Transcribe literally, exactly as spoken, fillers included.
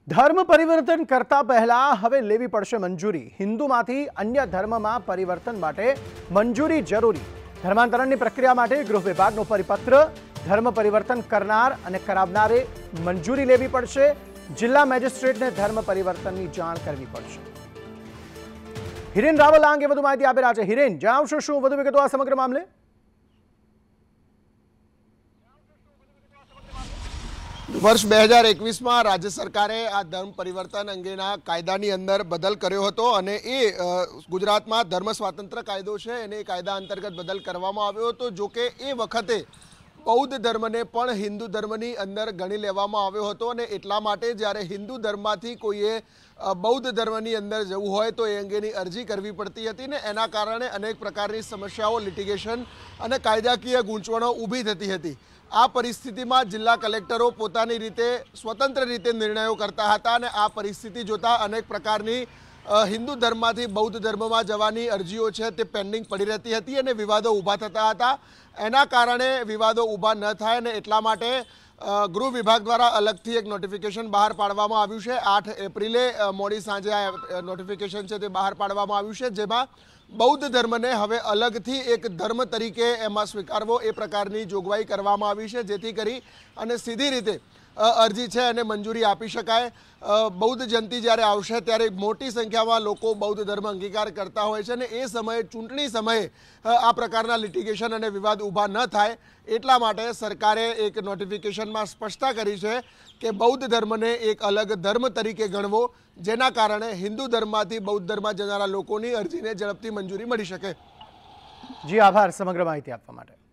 धर्म परिवर्तन करता पहला हवे लेवी पड़शे मंजूरी। हिंदूमांथी अन्य धर्ममां परिवर्तन माटे मंजूरी जरूरी। धर्मांतरणनी प्रक्रिया माटे गृह विभागनो परिपत्र। धर्म परिवर्तन करनार अने करावनारे मंजूरी लेवी पड़शे। जिल्ला मेजिस्ट्रेटने धर्म परिवर्तननी जाण करवी पड़शे। हिरेन रावल आ अंगे वधु माहिती आपी रह्या छे। हिरेन, जणावशो शुं वधु विगतो आ समग्र मामले? वर्ष બે હજાર એકવીસમાં राज्य सरकारे आ धर्म परिवर्तन अंगेना कायदानी अंदर बदल कर्यो हतो अने ए गुजरातमां धर्म स्वातंत्र्य कायदो छे एने कायदा अंतर्गत बदल करवामां आव्यो हतो। जो के ए वखते बौद्ध धर्मने पण हिंदू धर्मनी अंदर गणी लेवामां आव्यो हतो अने एटला माटे ज्यारे हिंदू धर्ममांथी कोईए बौद्ध धर्मनी अंदर जवुं होय तो ए अंगेनी अरजी करवी पड़ती हती ने एना कारणे अनेक प्रकारनी समस्याओ, लिटिगेशन अने कायदाकीय गूंचवणो ऊभी थती हती। आ परिस्थिति में जिला कलेक्टरो पोतानी रीते स्वतंत्र रीते निर्णयों करता हता अने आ परिस्थिति जोता अनेक प्रकारनी हिंदू धर्म में बौद्ध धर्म में जवानी अरजीओ छे ते पेन्डिंग पड़ी रहती हती अने विवादों ऊभा थता हता। एना कारणे विवादों ऊभा न थाय ने एटला माटे गृह विभाग द्वारा अलगथी एक नोटिफिकेशन बहार पाडवामां आव्युं छे। आठ एप्रिले मोडी सांजे आ नोटिफिकेशन छे ते बहार पाडवामां आव्युं छे, जेमां बौद्ध धर्म ने हवे अलग थी एक धर्म तरीके एमां स्वीकारवो ए प्रकारनी जोगवाई करवामां आवी छे, जेथी करी अने सीधी रीते अरजी छे अने मंजूरी आपी शकाय। बौद्ध जयंती ज्यारे आवशे त्यारे मोटी संख्यामां लोको बौद्ध धर्म अंगीकार करता होय छे अने ए समये चूंटणी समये आ प्रकारना लिटिगेशन अने विवाद ऊभा न थाय एटला माटे सरकारे एक नोटिफिकेशनमां स्पष्टता करी छे के बौद्ध धर्मने एक अलग धर्म तरीके गणवो, जेना कारणे हिंदू धर्ममांथी बौद्ध धर्ममां जनारा लोकोनी अरजीने झड़पथी मंजूरी मळी शके। जी आभार समग्र माहिती आपवा माटे।